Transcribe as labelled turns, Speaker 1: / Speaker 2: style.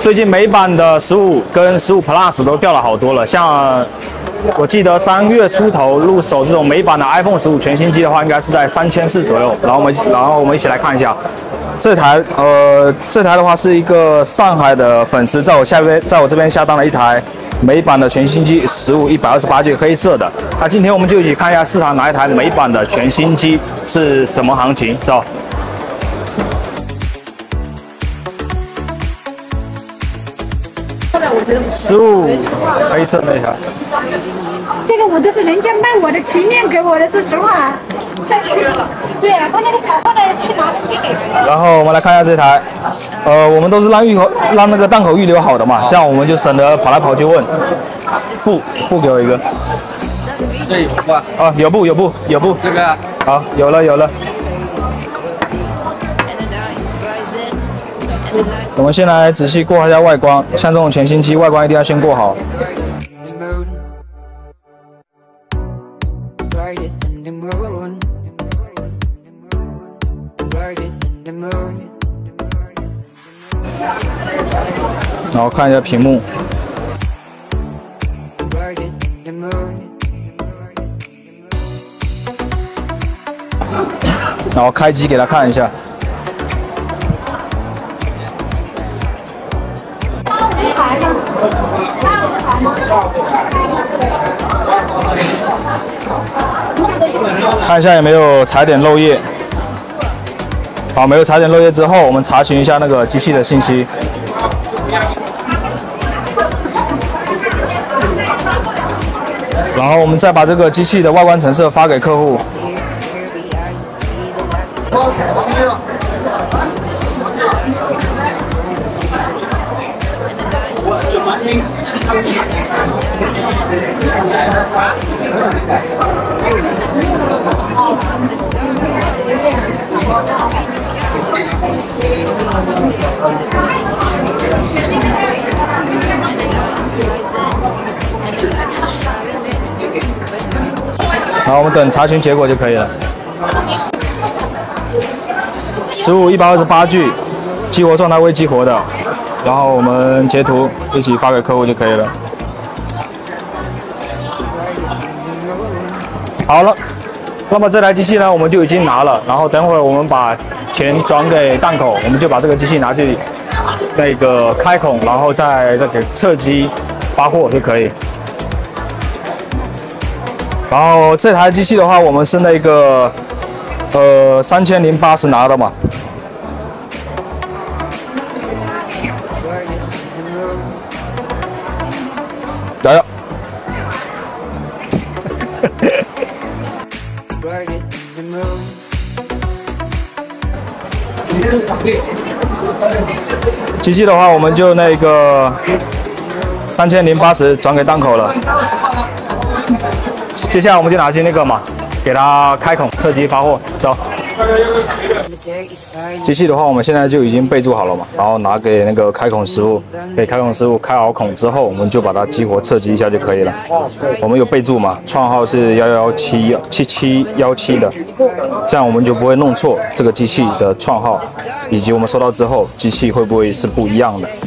Speaker 1: 最近美版的15跟15 Plus 都掉了好多了，像我记得3月出头入手这种美版的 iPhone 15全新机的话，应该是在3400左右。然后我们一起来看一下，这台的话是一个上海的粉丝在我这边下单了一台美版的全新机15 128G 黑色的。那今天我们就一起看一下市场哪一台美版的全新机是什么行情，走。 15黑色那条，
Speaker 2: 这个我都是人家卖我的旗面给我的，说实话，太缺了。对啊，他那个炒饭的去拿的去给谁？
Speaker 1: 然后我们来看一下这台，我们都是让那个档口预留好的嘛，这样我们就省得跑来跑去问。布给我一个。
Speaker 3: 这有布啊？
Speaker 1: 啊，有布。
Speaker 3: 这个啊。
Speaker 1: 好，有了。我们先来仔细过一下外观，像这种全新机，外观一定要先过好。然后看一下屏幕，然后开机给他看一下。 看一下有没有踩点漏液。好，没有踩点漏液之后，我们查询一下那个机器的信息。然后我们再把这个机器的外观成色发给客户。然后我们等查询结果就可以了。15 128G， 激活状态未激活的，然后我们截图一起发给客户就可以了。好了，那么这台机器呢，我们就已经拿了，然后等会儿我们把钱转给档口，我们就把这个机器拿去那个开孔，然后再给侧机发货就可以。 然后这台机器的话，我们是那个3080拿的嘛。加油！机器的话，我们就那个3080转给档口了。 接下来我们就拿去那个嘛，给它开孔侧机发货，走。机器的话，我们现在就已经备注好了嘛，然后拿给那个开孔师傅，给开孔师傅开好孔之后，我们就把它激活侧击一下就可以了。我们有备注嘛，创号是1177717的，这样我们就不会弄错这个机器的创号，以及我们收到之后机器会不会是不一样的。